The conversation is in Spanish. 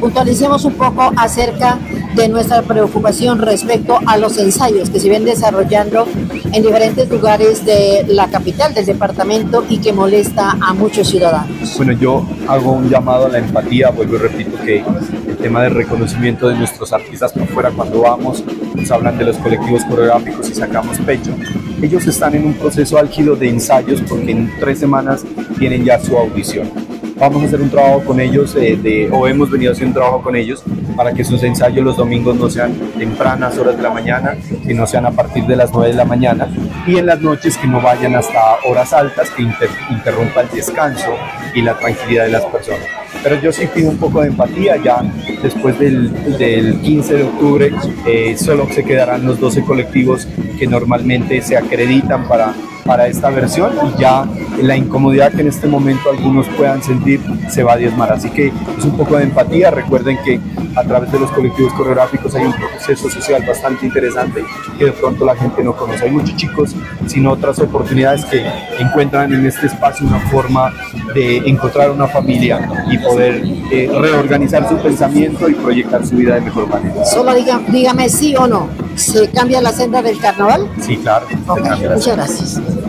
puntualicemos un poco acerca de nuestra preocupación respecto a los ensayos que se ven desarrollando en diferentes lugares de la capital del departamento y que molesta a muchos ciudadanos. Bueno, yo hago un llamado a la empatía, vuelvo y repito que el tema del reconocimiento de nuestros artistas por fuera, cuando vamos, nos hablan de los colectivos coreográficos y sacamos pecho. Ellos están en un proceso álgido de ensayos porque en 3 semanas tienen ya su audición. Vamos a hacer un trabajo con ellos, o hemos venido haciendo un trabajo con ellos para que sus ensayos los domingos no sean tempranas horas de la mañana, sino sean a partir de las 9 de la mañana, y en las noches que no vayan hasta horas altas que interrumpa el descanso y la tranquilidad de las personas. Pero yo sí pido un poco de empatía. Ya después del 15 de octubre solo se quedarán los 12 colectivos que normalmente se acreditan para esta versión, y ya la incomodidad que en este momento algunos puedan sentir se va a diezmar. Así que es un poco de empatía. Recuerden que a través de los colectivos coreográficos hay un proceso social bastante interesante que de pronto la gente no conoce. Hay muchos chicos sin otras oportunidades que encuentran en este espacio una forma de encontrar una familia y poder reorganizar su pensamiento y proyectar su vida de mejor manera. Solo dígame sí o no, ¿se cambia la senda del carnaval? Sí, claro. Okay, muchas gracias.